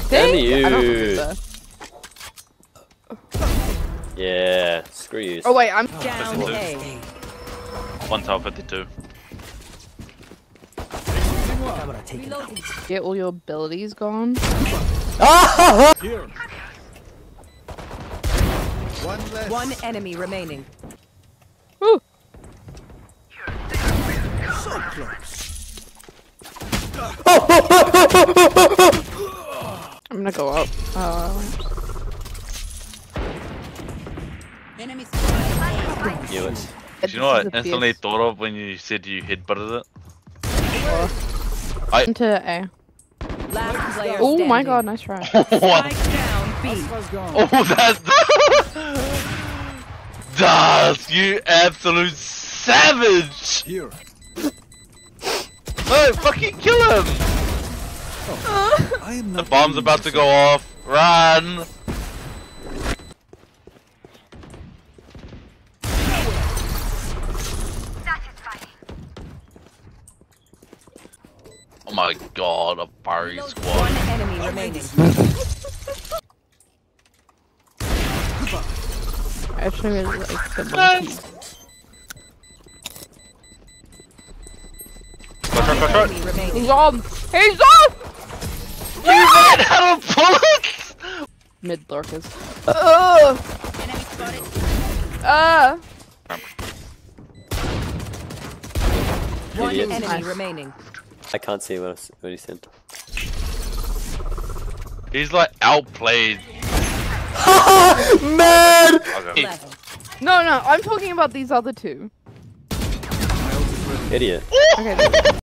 think? I don't think so. Yeah, screw you. Oh wait, I'm Down A. 1 tower 52. Get all your abilities gone. Here. One less. One enemy remaining. Woo! So close. I'm gonna go up. Enemy Knew it. Do you know what I instantly thought of when you said you headbutted it? Into A. Last player Oh my standing. god, nice try. What? Spike down B. Oh, that's... Das, you absolute savage! Here. No, fucking kill him! I am The not bomb's about to go off. Run! Oh my god, a party One squad. enemy remaining. I actually really like the Nice. monkey. Shot. Enemy remaining. He's on! He's on! You ran out of bullets! Mid lurkers. Enemy spotted. One Idiot. enemy Nice. remaining. I can't see what he said. He's like outplayed. Man! Okay. Level. No, I'm talking about these other two. Idiot. Okay.